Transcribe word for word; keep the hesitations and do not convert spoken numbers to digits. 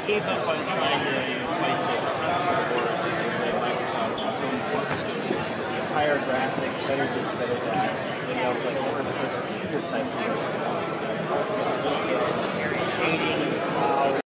gave up on trying to fight the console wars that Microsoft was so important to. The higher graphics, better this, better that, you know, like first person shooter type